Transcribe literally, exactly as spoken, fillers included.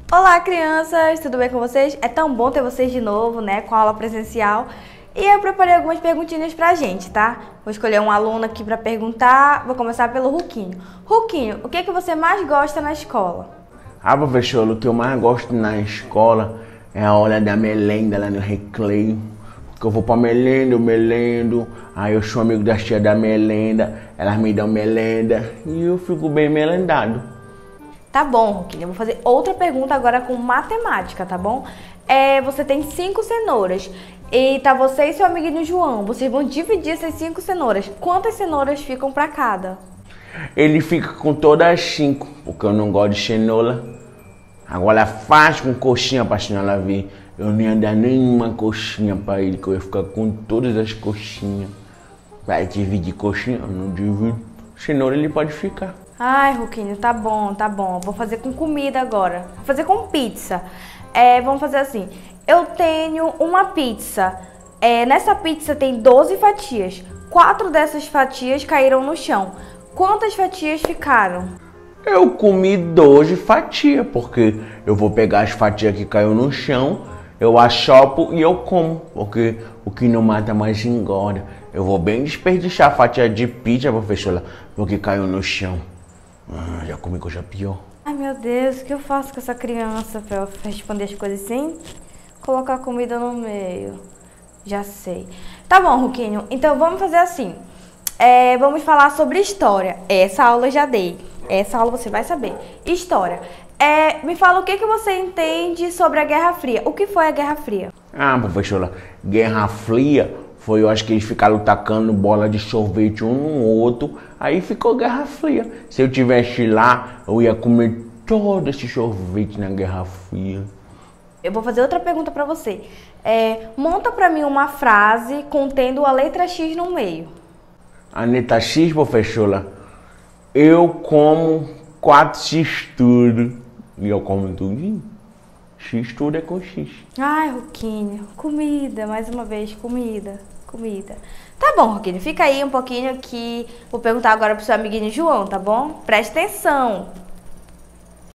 Olá, crianças! Tudo bem com vocês? É tão bom ter vocês de novo, né, com a aula presencial. E eu preparei algumas perguntinhas pra gente, tá? Vou escolher um aluno aqui pra perguntar. Vou começar pelo Ruquinho. Ruquinho, o que é que você mais gosta na escola? Ah, professor, o que eu mais gosto na escola é a hora da merenda lá no recreio. Porque eu vou pra merenda, eu merendo, aí eu sou amigo das tias da merenda, elas me dão merenda e eu fico bem merendado. Tá bom, Ruquinho. Eu vou fazer outra pergunta agora com matemática, tá bom? É, você tem cinco cenouras e tá você e seu amiguinho João. Vocês vão dividir essas cinco cenouras. Quantas cenouras ficam pra cada? Ele fica com todas as cinco, porque eu não gosto de cenoura. Agora faz com coxinha pra senhora ver. Eu não ia dar nenhuma coxinha pra ele, que eu ia ficar com todas as coxinhas. Vai dividir coxinha? Eu não divido. Cenoura ele pode ficar. Ai, Ruquinho, tá bom, tá bom. Vou fazer com comida agora. Vou fazer com pizza. É, vamos fazer assim. Eu tenho uma pizza. É, nessa pizza tem doze fatias. Quatro dessas fatias caíram no chão. Quantas fatias ficaram? Eu comi doze fatias, porque eu vou pegar as fatias que caiu no chão, eu achopo e eu como, porque o que não mata mais engorda. Eu vou bem desperdiçar a fatia de pizza, professora, porque caiu no chão. Ah, já comi coisa pior. Ai, meu Deus, o que eu faço com essa criança pra eu responder as coisas assim? Colocar comida no meio. Já sei. Tá bom, Ruquinho. Então vamos fazer assim. É, vamos falar sobre história. Essa aula eu já dei. Essa aula você vai saber. História. É, me fala o que, que você entende sobre a Guerra Fria. O que foi a Guerra Fria? Ah, professora, Guerra Fria foi, eu acho que eles ficaram tacando bola de sorvete um no outro, aí ficou Guerra Fria. Se eu tivesse lá, eu ia comer todo esse sorvete na Guerra Fria. Eu vou fazer outra pergunta pra você. É, monta pra mim uma frase contendo a letra X no meio. A letra X, professora, eu como quatro X tudo. E eu como tudinho. X tudo é com X. Ai, Ruquinho, comida, mais uma vez, comida, comida. Tá bom, Ruquinho, fica aí um pouquinho que vou perguntar agora pro seu amiguinho João, tá bom? Presta atenção.